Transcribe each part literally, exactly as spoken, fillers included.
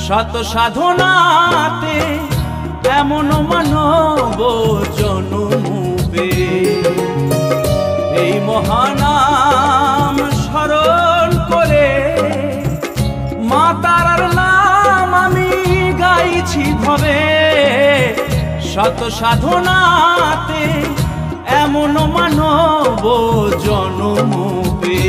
শত সাধনাতে এমন মানব জন্মবে। এই মহানাম স্মরণ করে মা তারার নাম আমি গাইছি ভবে। শত সাধনাতে এমন মানব জন্মবে।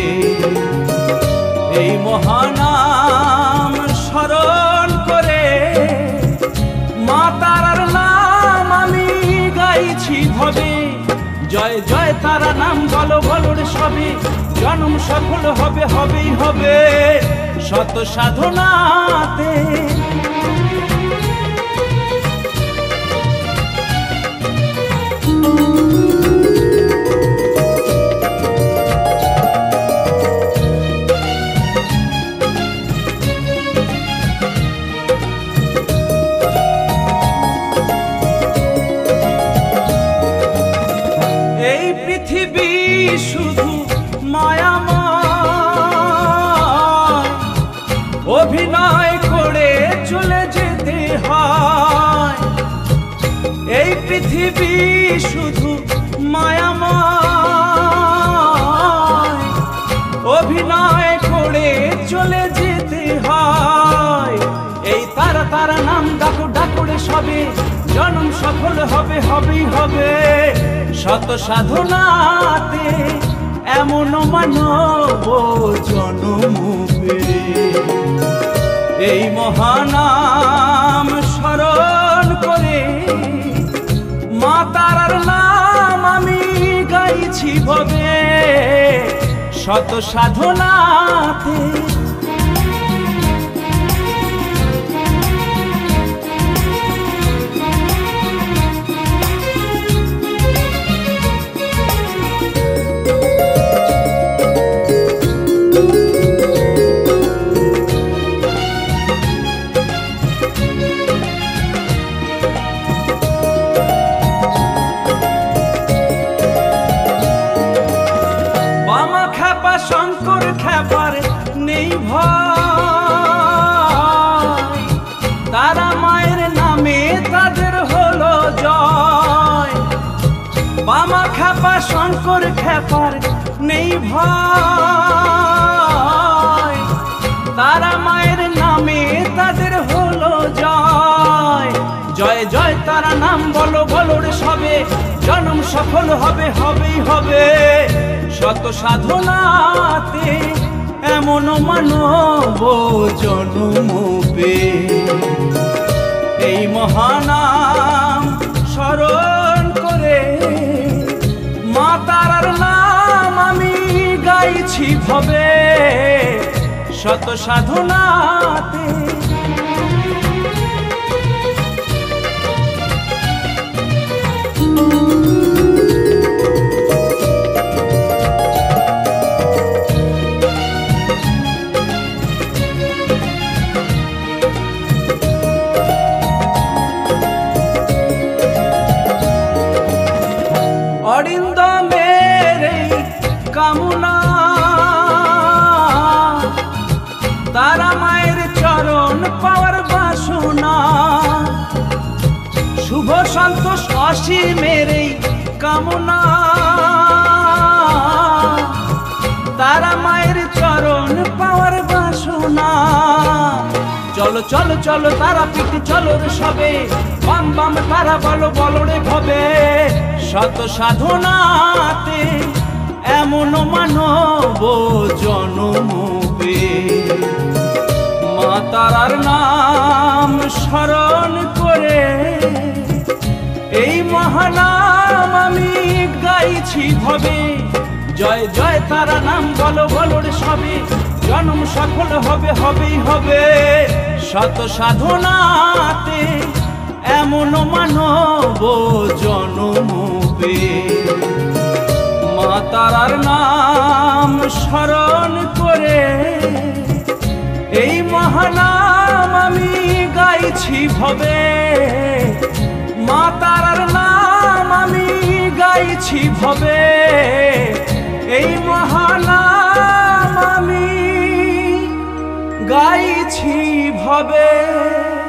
এই মহানাম স্মরণ করে মা তারার নাম আমি গাইছি ভবে। জয় জয় তারা নাম বলো বলো রে সবে, জন্ম সফল হবে হবেই হবে শত সাধনাতে। পৃথিবী শুধু মায়াময়, অভিনয় করে চলে যেতে হয়। এই পৃথিবী শুধু মায়াময়, অভিনয় করে চলে যেতে হয়। এই তারা তারা নাম ডাকো ডাকরে সবে, জন্ম সফল হবে হবেই হবে শত সাধনাতে এমন মানব জন্মবে। এই মহানাম স্মরণ করে মা তারার নাম আমি গাইছি ভবে। শত সাধনাতে শঙ্কর খ্যাপার নেই ভয়, তারা মায়ের নামে তাদের হলো জয়। বামা খ্যাপা শঙ্কর খ্যাপার নেই ভয়, তারা মায়ের নামে তাদের হলো জয়। জয় জয় তারা নাম বলো বলো রে সবে, জন্ম সফল হবে হবেই হবে শত সাধনাতে এমন মানব জন্মবে। এই মহানাম স্মরণ করে মা তারার নাম আমি গাইছি ভবে। শত সাধনাতে অরিন্দমের কামনা তারা মায়ের চরণ পাওয়ার বাসনা। শুভ সন্তোষ অসীমের কামনা তারা মায়ের চরণ পাওয়ার বাসনা। চলো চলো চলো তারা পিঠে চলো রে সবে, বাম বাম তারা বলো বলো রে ভবে। শত সাধনাতে এমন মানব জন্মবে। মা তারার নাম স্মরণ করে এই মহানাম আমি গাইছি ভবে। জয় জয় তারা নাম বলো বলো রে সবে, জন্ম সফল হবে হবেই হবে শত সাধনাতে এমন মানব জন্মবে। মা তারার নাম স্মরণ করে এই মহানাম আমি গাইছি ভবে। মা তারার নাম আমি গাইছি ভবে। এই মহানাম আমি গাইছি ভবে।